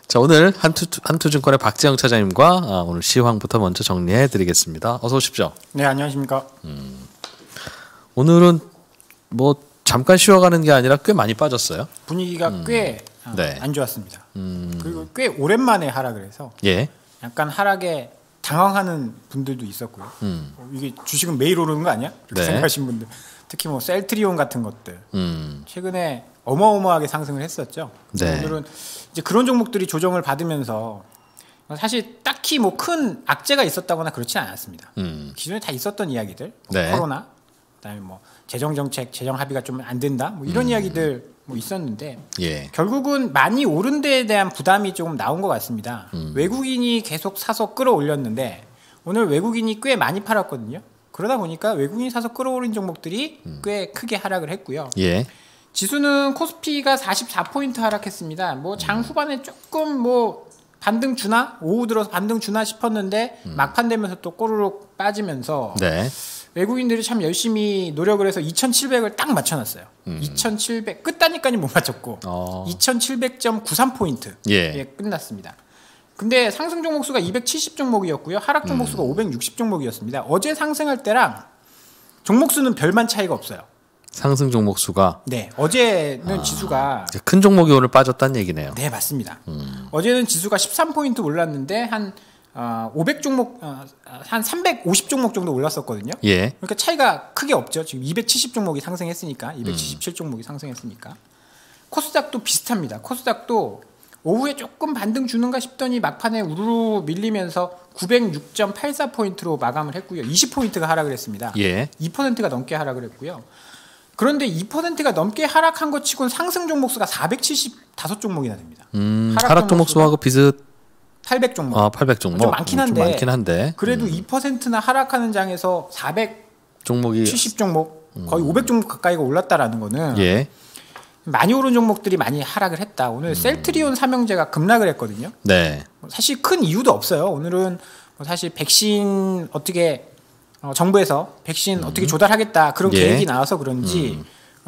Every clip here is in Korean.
자, 오늘 한투증권의 박재영 차장님과 오늘 시황부터 먼저 정리해 드리겠습니다. 어서 오십시오. 네, 안녕하십니까. 오늘은 뭐 잠깐 쉬어가는 게 아니라 꽤 많이 빠졌어요. 분위기가 꽤 안 좋았습니다. 그리고 꽤 오랜만에 하락을 해서 예. 약간 하락에 당황하는 분들도 있었고요. 이게 주식은 매일 오르는 거 아니야? 이렇게 네. 생각하시는 분들. 특히 뭐 셀트리온 같은 것들 최근에 어마어마하게 상승을 했었죠. 네. 오늘은 이제 그런 종목들이 조정을 받으면서 사실 딱히 뭐 큰 악재가 있었다거나 그렇진 않았습니다. 기존에 다 있었던 이야기들, 뭐 네. 코로나, 그다음에 뭐 재정 정책, 재정 합의가 좀 안 된다, 뭐 이런 이야기들 뭐 있었는데 예. 결국은 많이 오른 데에 대한 부담이 조금 나온 것 같습니다. 외국인이 계속 사서 끌어올렸는데 오늘 외국인이 꽤 많이 팔았거든요. 그러다 보니까 외국인이 사서 끌어올린 종목들이 꽤 크게 하락을 했고요. 예. 지수는 코스피가 44포인트 하락했습니다. 뭐 장 후반에 조금 뭐 반등 주나? 오후 들어서 반등 주나 싶었는데 막판 되면서 또 꼬르륵 빠지면서 네. 외국인들이 참 열심히 노력을 해서 2,700을 딱 맞춰놨어요. 2,700 끝다니까지 못 맞췄고 2,700.93포인트 예. 끝났습니다. 근데 상승 종목 수가 270 종목이었고요. 하락 종목 수가 560 종목이었습니다. 어제 상승할 때랑 종목 수는 별반 차이가 없어요. 상승 종목 수가 네, 어제는 지수가 큰 종목이 오늘 빠졌다는 얘기네요. 네, 맞습니다. 어제는 지수가 13포인트 올랐는데 한 500 종목, 한 350 종목 정도 올랐었거든요. 예. 그러니까 차이가 크게 없죠. 지금 270 종목이 상승했으니까, 277 종목이 상승했으니까. 코스닥도 비슷합니다. 코스닥도 오후에 조금 반등 주는가 싶더니 막판에 우르르 밀리면서 906.84포인트로 마감을 했고요. 20포인트가 하락을 했습니다. 예. 2%가 넘게 하락을 했고요. 그런데 2%가 넘게 하락한 것 치고는 상승 종목 수가 475종목이나 됩니다. 하락 종목 수하고 비슷 800 종목. 800 종목. 좀 많긴 한데. 좀 많긴 한데. 그래도 2%나 하락하는 장에서 470 종목이 종목, 거의 500 종목 가까이가 올랐다라는 거는 예. 많이 오른 종목들이 많이 하락을 했다. 오늘 셀트리온 삼형제가 급락을 했거든요. 네. 사실 큰 이유도 없어요. 오늘은 사실 백신 어떻게 정부에서 백신 어떻게 조달하겠다 그런 예. 계획이 나와서 그런지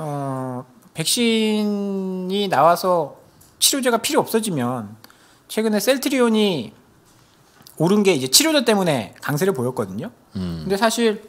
백신이 나와서 치료제가 필요 없어지면 최근에 셀트리온이 오른 게 이제 치료제 때문에 강세를 보였거든요. 근데 사실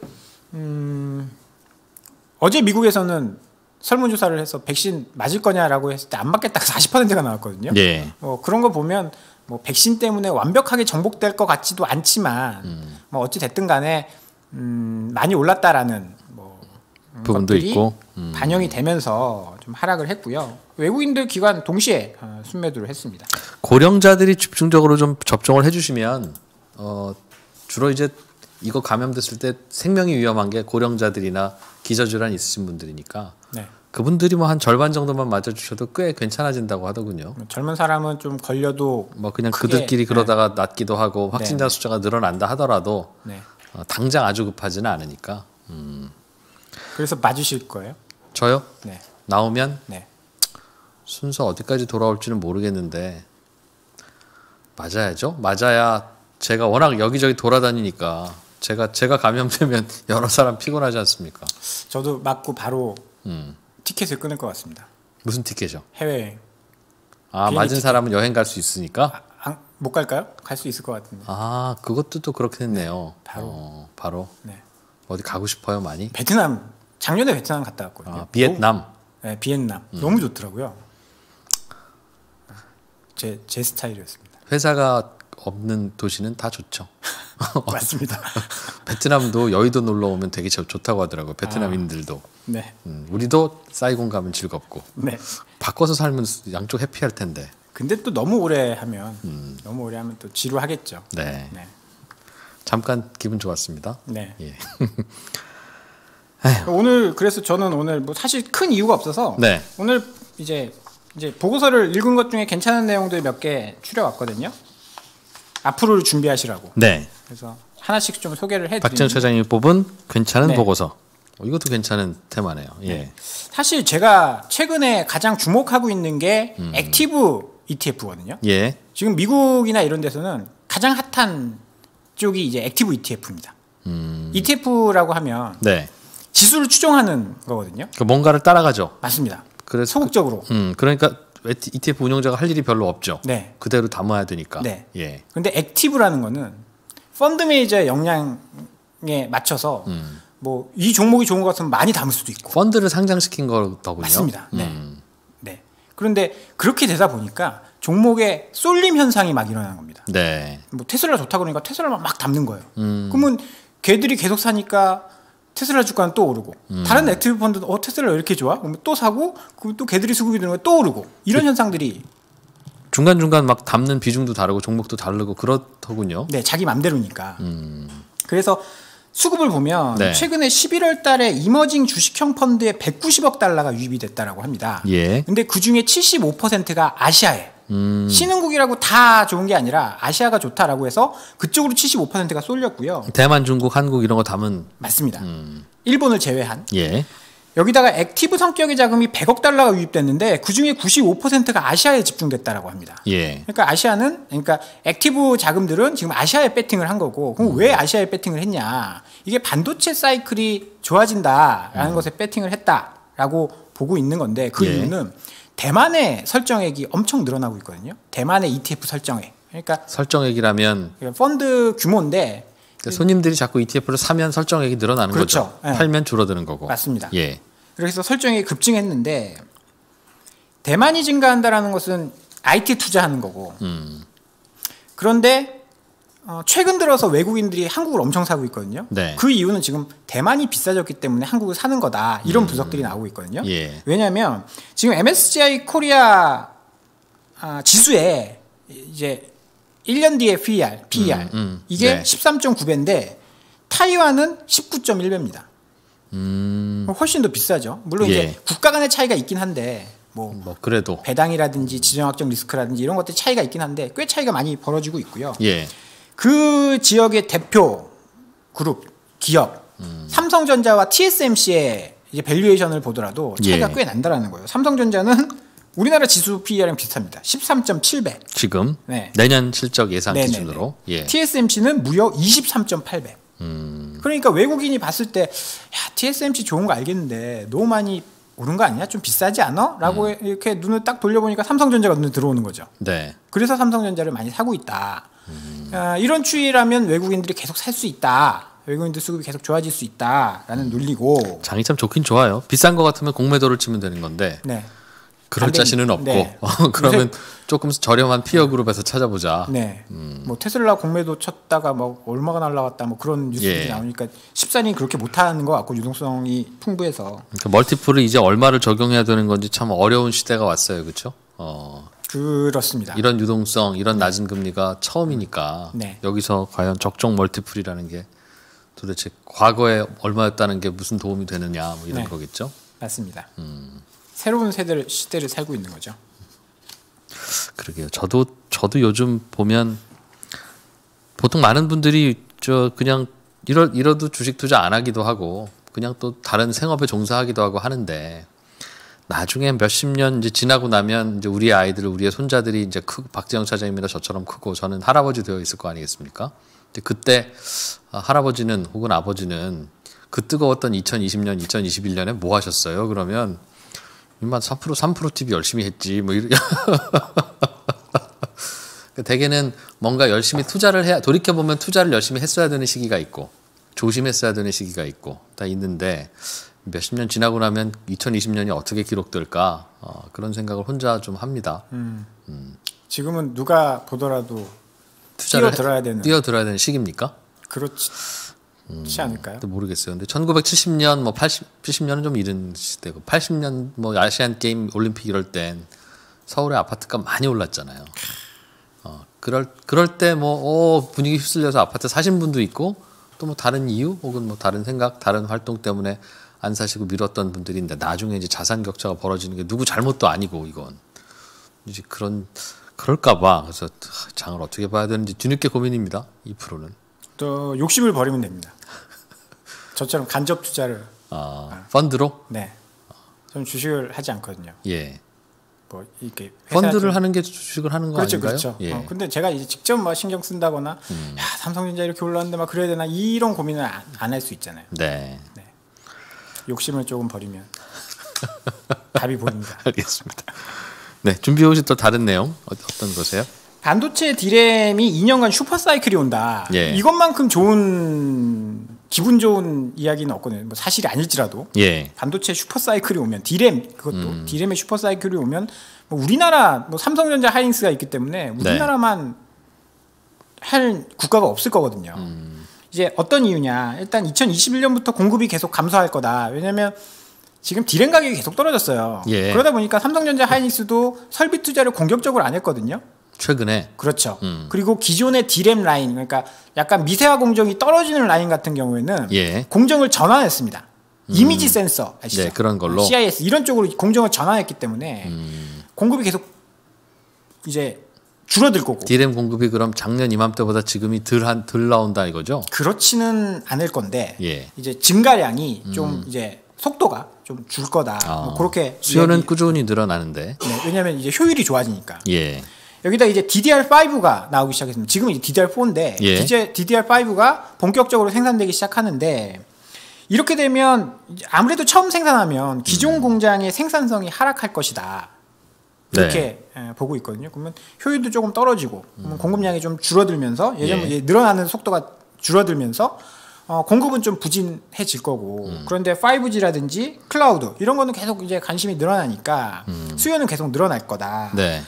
어제 미국에서는 설문조사를 해서 백신 맞을 거냐라고 했을 때 안 맞겠다가 40%가 나왔거든요. 예. 그런 거 보면 뭐 백신 때문에 완벽하게 정복될 것 같지도 않지만 뭐 어찌 됐든 간에 많이 올랐다라는 뭐 부분도 있고 반영이 되면서 좀 하락을 했고요. 외국인들 기관 동시에 순매도를 했습니다. 고령자들이 집중적으로 좀 접종을 해주시면 주로 이제 이거 감염됐을 때 생명이 위험한 게 고령자들이나 기저질환 있으신 분들이니까 네. 그분들이 뭐 한 절반 정도만 맞아주셔도 꽤 괜찮아진다고 하더군요. 젊은 사람은 좀 걸려도 뭐 그냥 크게, 그들끼리 그러다가 낫기도 하고 확진자 네. 숫자가 늘어난다 하더라도 네. 당장 아주 급하지는 않으니까. 그래서 맞으실 거예요? 저요? 네. 나오면 네. 순서 어디까지 돌아올지는 모르겠는데 맞아야죠. 맞아야 제가 워낙 여기저기 돌아다니니까 제가 감염되면 여러 사람 피곤하지 않습니까? 저도 맞고 바로 티켓을 끊을 것 같습니다. 무슨 티켓이요? 해외여행. 맞은 티켓. 사람은 여행 갈 수 있으니까? 못 갈까요? 갈 수 있을 것 같은데. 그것도 또 그렇게 했네요. 바로. 바로. 네. 어디 가고 싶어요, 많이? 베트남 작년에 베트남 갔다 왔거든요. 비엔남. 네, 비엔남 너무 좋더라고요. 제 스타일이었습니다. 회사가 없는 도시는 다 좋죠. 맞습니다. 베트남도 여의도 놀러 오면 되게 좋다고 하더라고요. 베트남인들도. 네. 우리도 사이공 가면 즐겁고. 네. 바꿔서 살면 양쪽 해피할 텐데. 근데 또 너무 오래 하면 또 지루하겠죠. 네. 네. 잠깐 기분 좋았습니다. 네. 예. 오늘 그래서 저는 오늘 뭐 사실 큰 이유가 없어서 네. 오늘 이제 보고서를 읽은 것 중에 괜찮은 내용들 몇 개 추려왔거든요. 앞으로를 준비하시라고. 네. 그래서 하나씩 좀 소개를 해드리는. 박재영 차장님이 뽑은 괜찮은 네. 보고서. 이것도 괜찮은 테마네요. 예. 네. 사실 제가 최근에 가장 주목하고 있는 게 액티브 ETF거든요. 예. 지금 미국이나 이런 데서는 가장 핫한 쪽이 이제 액티브 ETF입니다. ETF라고 하면 네. 지수를 추종하는 거거든요. 뭔가를 따라가죠. 맞습니다. 그래서 소극적으로. 그러니까 ETF 운용자가 할 일이 별로 없죠. 네. 그대로 담아야 되니까. 네. 예. 근데 액티브라는 거는 펀드 매니저의 역량에 맞춰서 뭐 이 종목이 좋은 것 같으면 많이 담을 수도 있고. 펀드를 상장시킨 거더군요. 맞습니다. 네. 네. 그런데 그렇게 되다 보니까 종목에 쏠림 현상이 막 일어나는 겁니다. 네. 뭐 테슬라 좋다 그러니까 테슬라만 막 담는 거예요. 그러면 걔들이 계속 사니까 테슬라 주가는 또 오르고 다른 액티브 펀드도 테슬라 왜 이렇게 좋아? 그러면 또 사고 그럼 또 걔들이 수급이 되는 거또 오르고 이런 현상들이 중간중간 막 담는 비중도 다르고 종목도 다르고 그렇더군요. 네, 자기 맘대로니까. 그래서 수급을 보면 네. 최근에 11월 달에 이머징 주식형 펀드에 190억 달러가 유입이 됐다라고 합니다. 예. 근데 그중에 75%가 아시아에 신흥국이라고 다 좋은 게 아니라 아시아가 좋다라고 해서 그쪽으로 75%가 쏠렸고요. 대만, 중국, 한국 이런 거 담은. 맞습니다. 일본을 제외한. 예. 여기다가 액티브 성격의 자금이 100억 달러가 유입됐는데 그중에 95%가 아시아에 집중됐다라고 합니다. 예. 그러니까 액티브 자금들은 지금 아시아에 배팅을 한 거고 그럼 왜 아시아에 배팅을 했냐? 이게 반도체 사이클이 좋아진다라는 것에 배팅을 했다라고 보고 있는 건데 그 예. 이유는 대만의 설정액이 엄청 늘어나고 있거든요. 대만의 ETF 설정액. 그러니까 설정액이라면 펀드 규모인데 손님들이 자꾸 ETF를 사면 설정액이 늘어나는 그렇죠. 거죠. 네. 팔면 줄어드는 거고. 맞습니다. 예. 그래서 설정액이 급증했는데 대만이 증가한다라는 것은 IT 투자하는 거고 그런데 최근 들어서 외국인들이 한국을 엄청 사고 있거든요. 네. 그 이유는 지금 대만이 비싸졌기 때문에 한국을 사는 거다. 이런 분석들이 나오고 있거든요. 예. 왜냐하면 지금 MSCI 코리아 지수에 이제 1년 뒤에 PER 이게 네. 13.9배인데 타이완은 19.1배입니다. 훨씬 더 비싸죠. 물론 예. 이제 국가 간의 차이가 있긴 한데 뭐 그래도. 배당이라든지 지정학적 리스크라든지 이런 것들 차이가 있긴 한데 꽤 차이가 많이 벌어지고 있고요. 예. 그 지역의 대표 그룹 기업 삼성전자와 TSMC의 이제 밸류에이션을 보더라도 차이가 예. 꽤 난다라는 거예요. 삼성전자는 우리나라 지수 PER랑 비슷합니다. 13.7배. 지금 네. 내년 실적 예상 네네네. 기준으로. 예. TSMC는 무려 23.8배. 그러니까 외국인이 봤을 때 야, TSMC 좋은 거 알겠는데 너무 많이 오른 거 아니야? 좀 비싸지 않아? 라고 이렇게 눈을 딱 돌려보니까 삼성전자가 눈에 들어오는 거죠. 네. 그래서 삼성전자를 많이 사고 있다. 이런 추이라면 외국인들이 계속 살 수 있다. 외국인들 수급이 계속 좋아질 수 있다라는 논리고. 장이 참 좋긴 좋아요. 비싼 거 같으면 공매도를 치면 되는 건데 네. 그럴 자신은 없고 네. 그러면 조금 저렴한 피어 그룹에서 찾아보자. 네. 뭐 테슬라 공매도 쳤다가 뭐 얼마가 날라갔다 뭐 그런 뉴스들이 예. 나오니까 십산이 그렇게 못하는 것 같고 유동성이 풍부해서 그러니까 멀티플을 이제 얼마를 적용해야 되는 건지 참 어려운 시대가 왔어요, 그렇죠? 그렇습니다. 이런 유동성, 이런 낮은 금리가 처음이니까 네. 여기서 과연 적정 멀티플이라는 게 도대체 과거에 얼마였다는 게 무슨 도움이 되느냐 뭐 이런 네. 거겠죠? 맞습니다. 새로운 시대를 살고 있는 거죠. 그러게요. 저도 요즘 보면 보통 많은 분들이 그냥 이러도 주식 투자 안 하기도 하고 그냥 또 다른 생업에 종사하기도 하고 하는데 나중에 몇십 년 이제 지나고 나면 이제 우리의 아이들, 우리의 손자들이 이제 박재영 차장님이나 저처럼 크고 저는 할아버지 되어 있을 거 아니겠습니까? 그때 할아버지는 혹은 아버지는 그 뜨거웠던 2020년, 2021년에 뭐 하셨어요? 그러면 인마 3% TV 열심히 했지 뭐 이런. 대개는 뭔가 열심히 투자를 해야 돌이켜 보면 투자를 열심히 했어야 되는 시기가 있고 조심했어야 되는 시기가 있고 다 있는데 몇십 년 지나고 나면 2020년이 어떻게 기록될까 그런 생각을 혼자 좀 합니다. 지금은 누가 보더라도 투자를 뛰어들어야 되는 시기입니까? 그렇지 않을까요? 모르겠어요. 근데 1970년 뭐 70년은 좀 이른 시대고 80년 뭐 아시안 게임 올림픽 이럴 땐 서울의 아파트값 많이 올랐잖아요. 그럴 때 뭐 분위기 휩쓸려서 아파트 사신 분도 있고 또 뭐 다른 이유 혹은 뭐 다른 생각, 다른 활동 때문에 안 사시고 미뤘던 분들인데 나중에 이제 자산 격차가 벌어지는 게 누구 잘못도 아니고 이건 이제 그럴까봐 그래서 장을 어떻게 봐야 되는지 뒤늦게 고민입니다. 2%는 또 욕심을 버리면 됩니다. 저처럼 간접 투자를 펀드로? 네, 저는 주식을 하지 않거든요. 예. 뭐 이렇게 펀드를 하는 게 주식을 하는 거 그렇죠, 아닌가요? 그렇죠. 예. 근데 제가 이제 직접 막 신경 쓴다거나 야 삼성전자 이렇게 올랐는데 막 그래야 되나 이런 고민을 안 할 수 있잖아요. 네. 욕심을 조금 버리면 답이 보입니다. 알겠습니다. 네, 준비해 오신 또 다른 내용 어떤 거세요? 반도체 디램이 2년간 슈퍼사이클이 온다. 예. 이것만큼 기분 좋은 이야기는 없거든요. 뭐 사실이 아닐지라도 예. 반도체 슈퍼사이클이 오면 그것도 디램의 슈퍼사이클이 오면 뭐 우리나라 뭐 삼성전자 하이닉스가 있기 때문에 우리나라만 할 국가가 없을 거거든요. 이제 어떤 이유냐? 일단 2021년부터 공급이 계속 감소할 거다. 왜냐면 지금 디램 가격이 계속 떨어졌어요. 예. 그러다 보니까 삼성전자 하이닉스도 설비 투자를 공격적으로 안 했거든요. 최근에. 그렇죠. 그리고 기존의 디램 라인, 그러니까 약간 미세화 공정이 떨어지는 라인 같은 경우에는 예. 공정을 전환했습니다. 이미지 센서 아시죠? 네, 그런 걸로. CIS 이런 쪽으로 공정을 전환했기 때문에 공급이 계속 이제 줄어들 거고. 디램 공급이 그럼 작년 이맘때보다 지금이 덜 나온다 이거죠? 그렇지는 않을 건데 예. 이제 증가량이 좀 이제 속도가 좀 줄 거다. 뭐 그렇게 수요는 꾸준히 늘어나는데. 네, 왜냐하면 이제 효율이 좋아지니까. 예. 여기다 이제 DDR5가 나오기 시작했습니다. 지금은 이제 DDR4인데 예. DDR5가 본격적으로 생산되기 시작하는데 이렇게 되면 아무래도 처음 생산하면 기존 공장의 생산성이 하락할 것이다. 이렇게 보고 있거든요. 그러면 효율도 조금 떨어지고 공급량이 좀 줄어들면서 예전 늘어나는 속도가 줄어들면서 공급은 좀 부진해질 거고 그런데 5G라든지 클라우드 이런 거는 계속 이제 관심이 늘어나니까 수요는 계속 늘어날 거다. 네.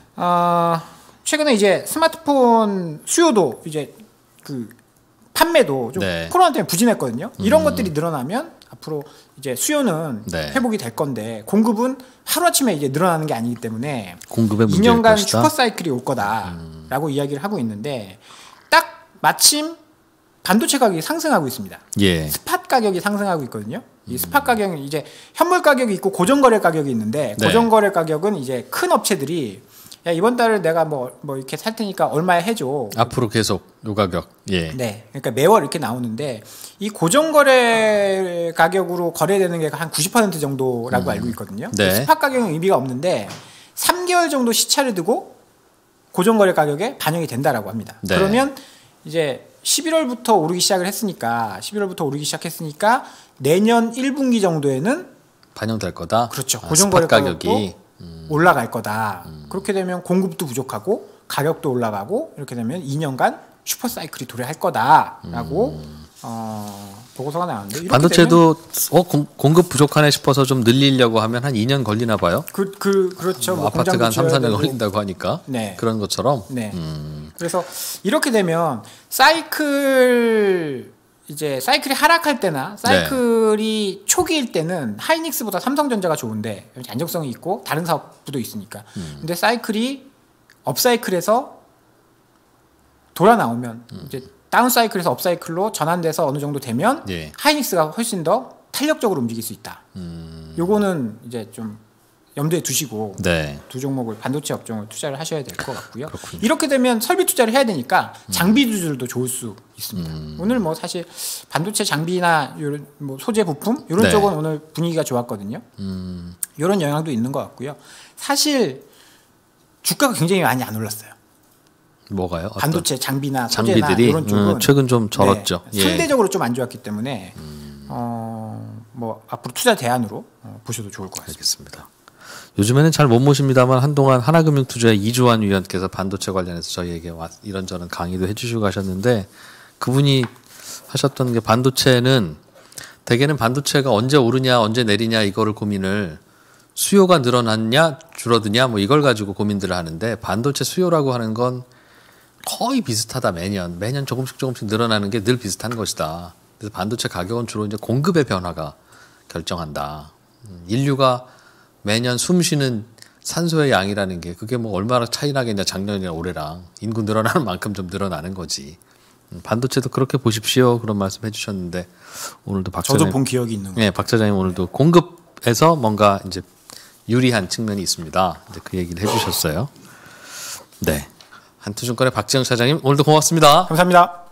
최근에 이제 스마트폰 수요도 이제 그 판매도 좀 코로나 때문에 부진했거든요. 이런 것들이 늘어나면 앞으로 이제 수요는 회복이 될 건데 공급은 하루아침에 이제 늘어나는 게 아니기 때문에 공급의 문제일 2년간 것이다. 슈퍼사이클이 올 거다라고 이야기를 하고 있는데 딱 마침 반도체 가격이 상승하고 있습니다. 예. 스팟 가격이 상승하고 있거든요. 이 스팟 가격은 이제 현물 가격이 있고 고정거래 가격이 있는데 고정거래 가격은 이제 큰 업체들이 야 이번 달을 내가 뭐 이렇게 살 테니까 얼마에 해줘. 앞으로 계속 요 가격. 예. 네, 그러니까 매월 이렇게 나오는데 이 고정거래 가격으로 거래되는 게 한 90% 정도라고 알고 있거든요. 스팟 가격은 의미가 없는데 3개월 정도 시차를 두고 고정거래 가격에 반영이 된다라고 합니다. 그러면 이제 11월부터 오르기 시작했으니까 내년 1분기 정도에는 반영될 거다. 그렇죠. 고정거래 가격이 올라갈 거다. 그렇게 되면 공급도 부족하고 가격도 올라가고 이렇게 되면 2년간 슈퍼사이클이 도래할 거다라고 보고서가 나왔는데 반도체도 공급 부족하네 싶어서 좀 늘리려고 하면 한 2년 걸리나 봐요. 그렇죠. 뭐 아파트가 한 3, 4년 걸린다고 하니까 그런 것처럼. 네. 그래서 이렇게 되면 사이클이 하락할 때나 사이클이 초기일 때는 하이닉스보다 삼성전자가 좋은데 안정성이 있고 다른 사업부도 있으니까. 근데 사이클이 업사이클에서 돌아 나오면 이제 다운 사이클에서 업 사이클로 전환돼서 어느 정도 되면 하이닉스가 훨씬 더 탄력적으로 움직일 수 있다. 요거는 이제 좀 염두에 두시고 두 종목을 반도체 업종을 투자를 하셔야 될 것 같고요. 그렇군요. 이렇게 되면 설비 투자를 해야 되니까 장비 주들도 좋을 수 있습니다. 오늘 뭐 사실 반도체 장비나 이런 뭐 소재 부품 이런 쪽은 오늘 분위기가 좋았거든요. 이런 영향도 있는 것 같고요. 사실 주가가 굉장히 많이 안 올랐어요. 뭐가요? 반도체 장비나 소재나 장비들이 이런 쪽은 최근 좀 절었죠. 상대적으로 좀 안 좋았기 때문에 뭐 앞으로 투자 대안으로 보셔도 좋을 것 같습니다. 알겠습니다. 요즘에는 잘 못 모십니다만 한동안 하나금융투자의 이주환 위원께서 반도체 관련해서 저희에게 이런저런 강의도 해주시고 가셨는데 그분이 하셨던 게 반도체는 대개는 반도체가 언제 오르냐 언제 내리냐 이거를 고민을 수요가 늘어났냐 줄어드냐 뭐 이걸 가지고 고민들을 하는데 반도체 수요라고 하는 건 거의 비슷하다. 매년 조금씩 늘어나는 게 늘 비슷한 것이다. 그래서 반도체 가격은 주로 이제 공급의 변화가 결정한다. 인류가 매년 숨쉬는 산소의 양이라는 게 그게 뭐 얼마나 차이 나겠냐 작년이나 올해랑 인구 늘어나는 만큼 좀 늘어나는 거지. 반도체도 그렇게 보십시오. 그런 말씀 해주셨는데 오늘도 박 저도 본 기억이 있는 거예요. 네, 박 차장님 오늘도 공급에서 뭔가 이제 유리한 측면이 있습니다. 이제 그 얘기를 해주셨어요. 네. 한투증권의 박지영 차장님 오늘도 고맙습니다. 감사합니다.